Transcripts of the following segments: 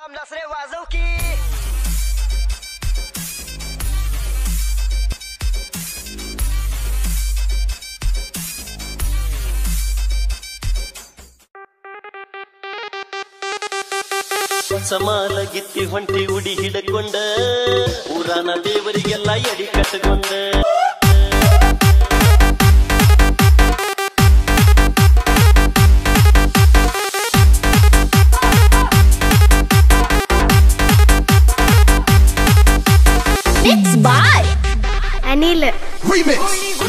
नसरे वाजव की ಸಮಾಲ ಗಿತ್ತಿ ಹೊಂಟಿ ಉಡಿ ಹಿಡಕೊಂಡ ಊರಾನ ದೇವರಿಗೆಲ್ಲ ಎಡಿ ಕಟ್ಟಕೊಂಡ Mixed by Anil Remix.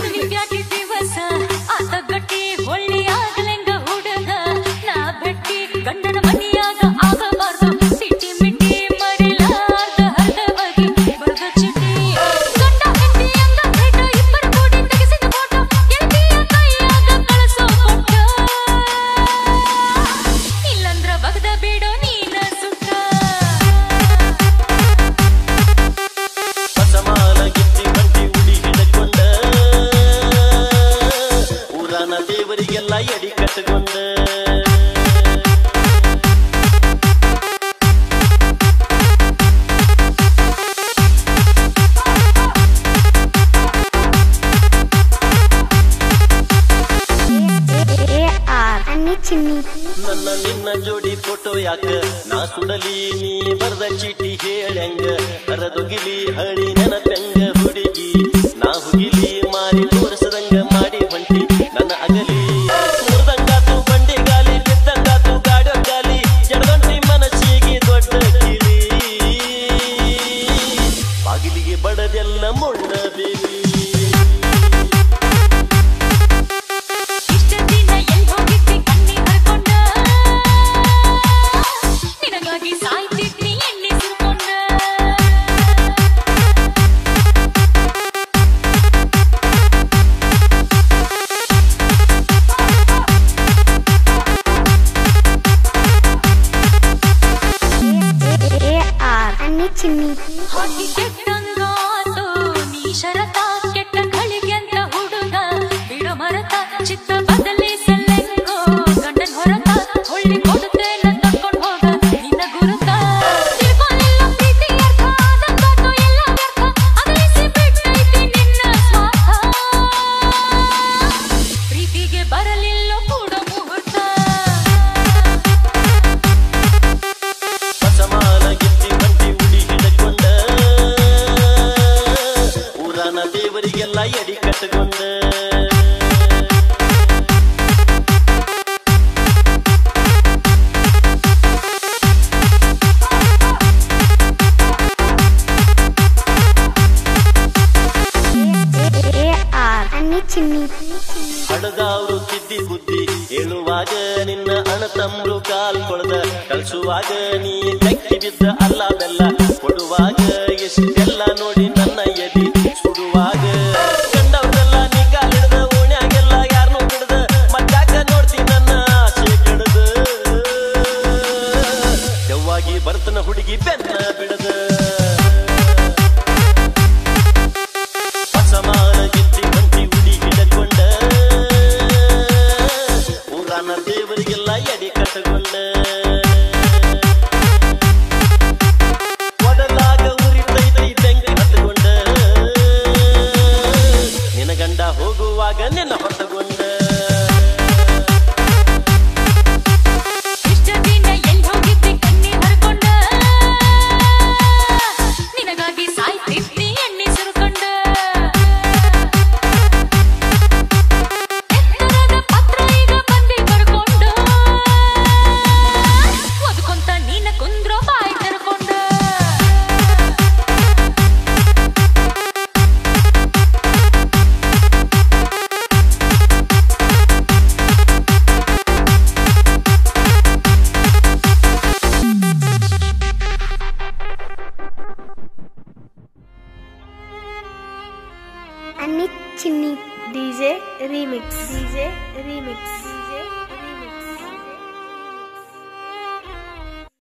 ದೇವರಿಗೆಲ್ಲ ಎಡಿ ಕಟ್ಟಕೊಂಡ ನನ್ನ ನಿನ್ನ ಜೋಡಿ ಫೋಟೋ ಯಾಕ ನಾ ಸುಡಲಿ ನೀ ಬರ್ದ ಚೀಟಿ ಹೇಳಂಗ ಹರದೊಗಿಲಿ ಹಳಿ ನೆನಪಂಗ ಹುಡುಗಿ ನಾ ಹುಗಿಲಿ ಮಾರಿ ತೋರಿಸದಂಗ ಮಾಡಿ ಹೊಂಟಿ ನನ್ನ ಅಗಲಿ ಮುರ್ದಂಗಾತು ಬಂಡಿ ಗಾಲಿ ಬಿದ್ದಂಗಾತು ಗಾಡೋ ಗಾಲಿ ಜಡಗಂಟಿ ಮನಸ್ಸಿಗೆ ದೊಡ್ಡ ಕಿಲಿ ಬಾಗಿಲಿಗೆ ಬಡದೆಲ್ಲ ಮುಳ್ಳ ಬೇಲಿ ದೇವರಿಗೆಲ್ಲ ಎಡಿ ಕಟ್ಟಕೊಂಡ ಹಡದವ್ರು ತಿದ್ದಿ ಬುದ್ಧಿ ಹೇಳುವಾಗ ನಿನ್ನ ಅಣತಮ್ರು ಕಾಲ್ ಕೊಳದ ಕಳ್ಸುವಾಗ ನೀ ತೆಕ್ಕಿ ಬಿದ್ದ ಅಲ್ಲ ಬೆಲ್ಲ ಕೊಡುವಾಗ ಎಷ್ಟೆಲ್ಲ ನೋಡಿ ನನ್ನ ಎದಿ ಸುಡುವಾಗ ಕಂಡವ್ರೆಲ್ಲ ನೀ ಕಾಲಿಡ್ದ ಓಣ್ಯಾಗೆಲ್ಲ ಯಾರನ್ನೂ ಬಿಡದ ಮತ್ತಾಕ ನೋಡ್ತಿ ನನ್ನ ಆಸೆ ಕೆಡದ ದೆವ್ವಾಗಿ ಬರ್ತನ ಹುಡುಗಿ ಬೆನ್ನ ಬಿಡದ ಸಮಾನ ಗಿತ್ತಿ ಹೊಂಟಿ ಉಡಿ ಹಿಡಕೊಂಡ ಊರಾನ ದೇವರಿಗೆಲ್ಲ ಎಡಿ ಕಟ್ಟಕೊಂಡ ಒಡಲಾಗ ಉರಿತೈತಿ ಬೆಂಕಿ ಹತ್ತಕೊಂಡ ನಿನ ಗಂಡ ಹೋಗುವಾಗ ನಿನ್ನ ಹೊತ್ತಗೊಂಡ Anit Chini DJ Remix.